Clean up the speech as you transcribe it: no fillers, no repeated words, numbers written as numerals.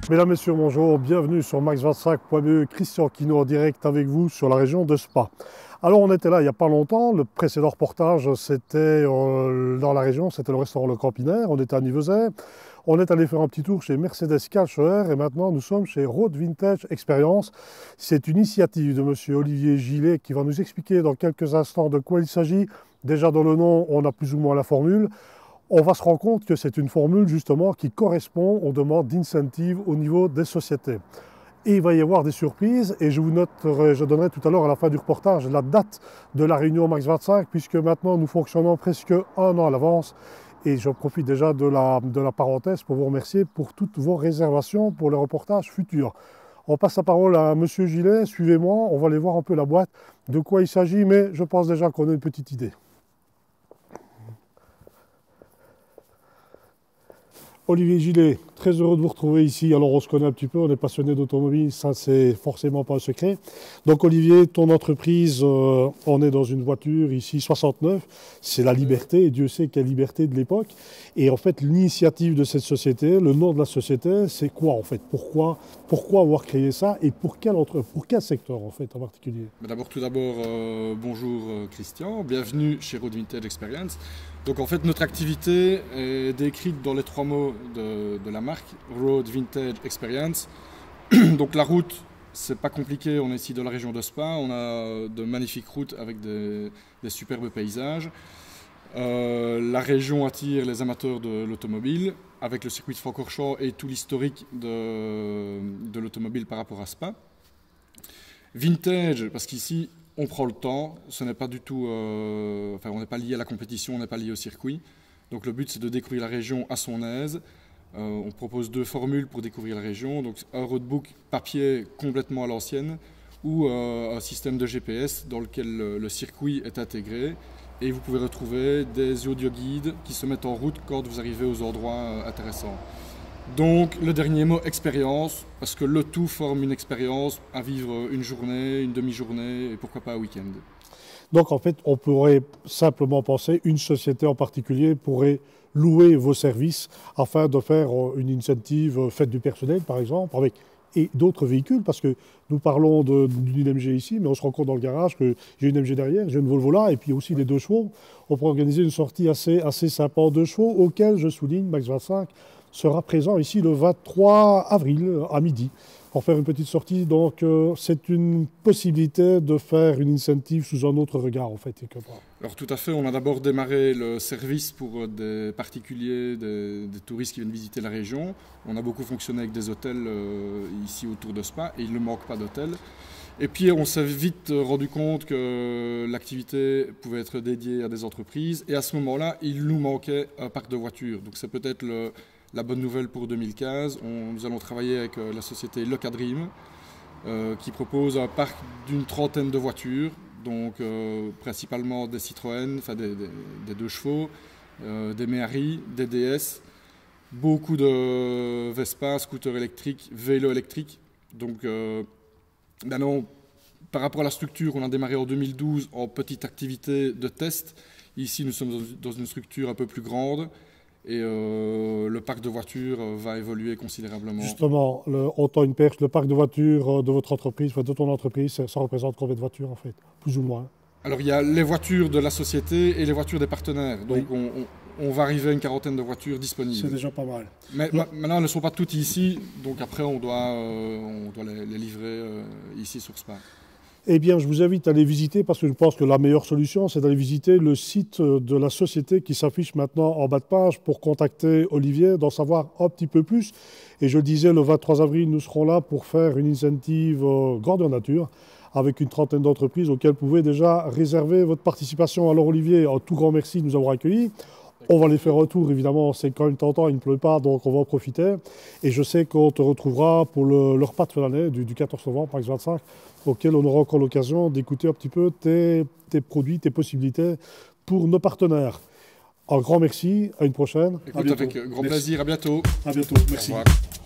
Mesdames, Messieurs, bonjour, bienvenue sur Max25.be, Christian Kino en direct avec vous sur la région de Spa. Alors on était là il n'y a pas longtemps, le précédent reportage c'était dans la région, c'était le restaurant Le Campinaire, on était à Nivezet, on est allé faire un petit tour chez Mercedes Calcher et maintenant nous sommes chez Road Vintage Experience. C'est une initiative de monsieur Olivier Gillet qui va nous expliquer dans quelques instants de quoi il s'agit. Déjà dans le nom, on a plus ou moins la formule. On va se rendre compte que c'est une formule justement qui correspond aux demandes d'incentive au niveau des sociétés. Et il va y avoir des surprises et je donnerai tout à l'heure à la fin du reportage la date de la réunion Max 25 puisque maintenant nous fonctionnons presque un an à l'avance et je profite déjà de la parenthèse pour vous remercier pour toutes vos réservations pour les reportages futurs. On passe la parole à monsieur Gillet, suivez-moi, on va aller voir un peu la boîte, de quoi il s'agit, mais je pense déjà qu'on a une petite idée. Olivier Gillet, très heureux de vous retrouver ici. Alors on se connaît un petit peu, on est passionné d'automobile, ça c'est forcément pas un secret. Donc Olivier, ton entreprise, on est dans une voiture ici 69, c'est la liberté, et Dieu sait quelle liberté de l'époque. Et en fait l'initiative de cette société, le nom de la société, c'est quoi en fait? Pourquoi avoir créé ça et pour quel secteur en fait en particulier? Tout d'abord, bonjour Christian, bienvenue chez Road Vintage Experience. Donc en fait notre activité est décrite dans les trois mots de la marque, Road Vintage Experience. Donc la route, c'est pas compliqué, on est ici dans la région de Spa, on a de magnifiques routes avec des superbes paysages. La région attire les amateurs de l'automobile, avec le circuit de Francorchamps et tout l'historique de l'automobile par rapport à Spa. Vintage, parce qu'ici on prend le temps, ce n'est pas du tout, on n'est pas lié à la compétition, on n'est pas lié au circuit. Donc le but c'est de découvrir la région à son aise. On propose deux formules pour découvrir la région, donc un roadbook papier complètement à l'ancienne ou un système de GPS dans lequel le circuit est intégré et vous pouvez retrouver des audio-guides qui se mettent en route quand vous arrivez aux endroits intéressants. Donc le dernier mot, expérience, parce que le tout forme une expérience à vivre une journée, une demi-journée et pourquoi pas un week-end. Donc en fait, on pourrait simplement penser, une société en particulier pourrait louer vos services afin de faire une incentive fête du personnel par exemple, et d'autres véhicules, parce que nous parlons d'une MG ici, mais on se rend compte dans le garage que j'ai une MG derrière, j'ai une Volvo là, et puis aussi les 2 chevaux. On pourrait organiser une sortie assez sympa en 2 chevaux, auquel je souligne, Max 25 sera présent ici le 23 avril à midi pour faire une petite sortie. Donc c'est une possibilité de faire une incentive sous un autre regard en fait. Alors tout à fait, on a d'abord démarré le service pour des particuliers, des touristes qui viennent visiter la région. On a beaucoup fonctionné avec des hôtels ici autour de Spa et il ne manque pas d'hôtels. Et puis on s'est vite rendu compte que l'activité pouvait être dédiée à des entreprises et à ce moment-là, il nous manquait un parc de voitures. Donc c'est peut-être la bonne nouvelle pour 2015, nous allons travailler avec la société Locadream qui propose un parc d'une trentaine de voitures, donc principalement des Citroën, des 2 chevaux, des Méhari, des DS, beaucoup de Vespa, scooters électriques, vélos électriques. Donc maintenant, par rapport à la structure, on a démarré en 2012 en petite activité de test. Ici, nous sommes dans une structure un peu plus grande. Et le parc de voitures va évoluer considérablement. Justement, on tend une perche, le parc de voitures de votre entreprise, de ton entreprise, ça représente combien de voitures en fait, plus ou moins? Alors il y a les voitures de la société et les voitures des partenaires. Donc oui. on va arriver à une quarantaine de voitures disponibles. C'est déjà pas mal. Mais maintenant elles ne sont pas toutes ici, donc après on doit les livrer ici sur Spa. Eh bien, je vous invite à aller visiter parce que je pense que la meilleure solution, c'est d'aller visiter le site de la société qui s'affiche maintenant en bas de page pour contacter Olivier, d'en savoir un petit peu plus. Et je le disais, le 23 avril, nous serons là pour faire une incentive grandeur nature avec une trentaine d'entreprises auxquelles vous pouvez déjà réserver votre participation. Alors Olivier, un tout grand merci de nous avoir accueillis. On va les faire un tour, évidemment, c'est quand même tentant, il ne pleut pas, donc on va en profiter. Et je sais qu'on te retrouvera pour le repas de fin d'année du 14 novembre, Max 25, auquel on aura encore l'occasion d'écouter un petit peu tes produits, tes possibilités pour nos partenaires. Un grand merci, à une prochaine. Écoute, avec grand plaisir, à bientôt. À bientôt, merci. Au revoir.